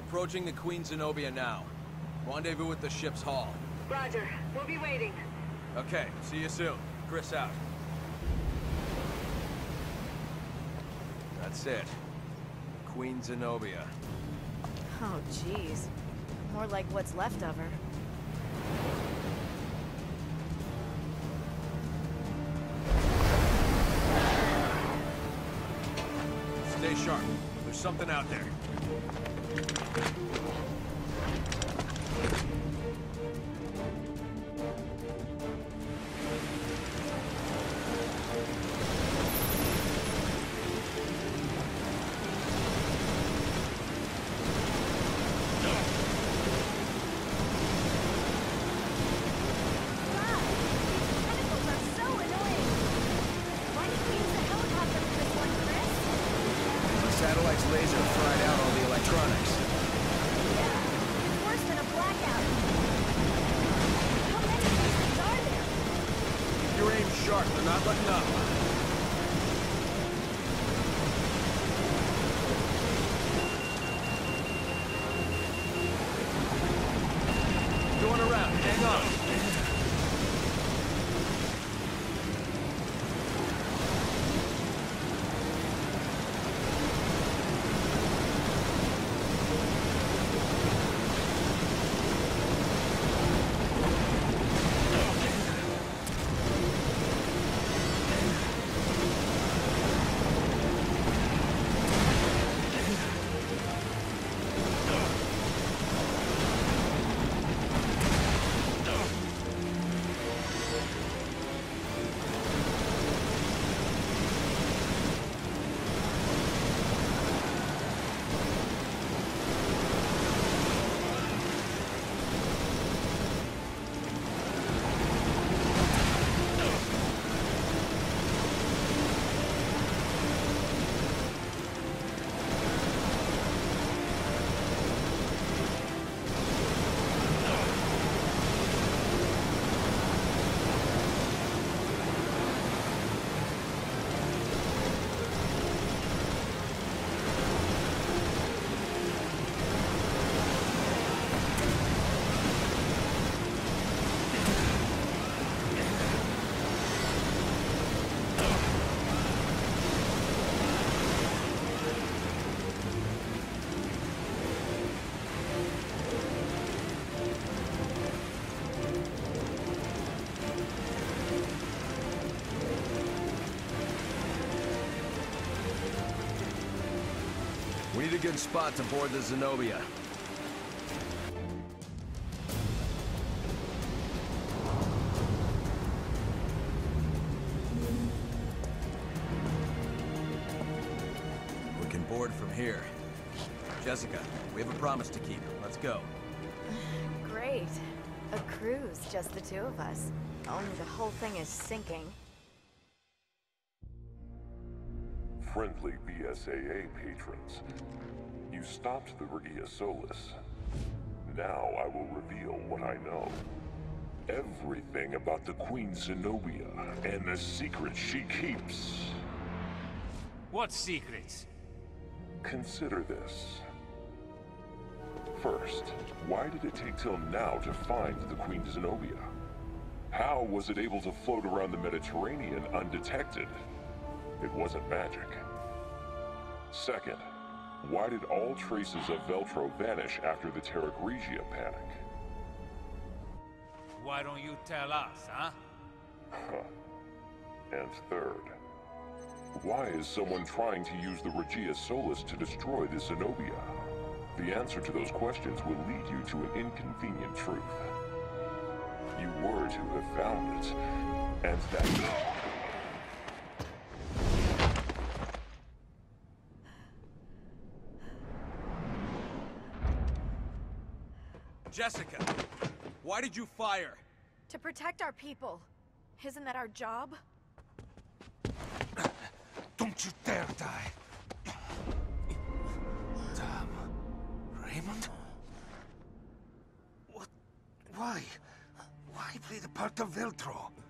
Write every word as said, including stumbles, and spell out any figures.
approaching the Queen Zenobia now. Rendezvous at the ship's hull. Roger. We'll be waiting. Okay, see you soon. Chris out. That's it. Queen Zenobia. Oh, jeez. More like what's left of her. Stay sharp. There's something out there. Satellite's laser fried out all the electronics. Yeah, it's worse than a blackout. How many pieces are there? Keep your aim sharp. They're not letting up. Going around. Hang on. We need a good spot to board the Zenobia. We can board from here. Jessica, we have a promise to keep. Let's go. Great. A cruise, just the two of us. Only the whole thing is sinking. Friendly B S A A patrons, you stopped the Regia Solis. Now I will reveal what I know. Everything about the Queen Zenobia and the secrets she keeps. What secrets? Consider this. First, why did it take till now to find the Queen Zenobia? How was it able to float around the Mediterranean undetected? It wasn't magic. Second, why did all traces of Veltro vanish after the Terragrigia panic? Why don't you tell us, huh? Huh. And third, why is someone trying to use the Regia Solis to destroy the Zenobia? The answer to those questions will lead you to an inconvenient truth. You were to have found it, and that... Jessica, why did you fire? To protect our people. Isn't that our job? Don't you dare die. Damn. Raymond? What? Why? Why play the part of Veltro?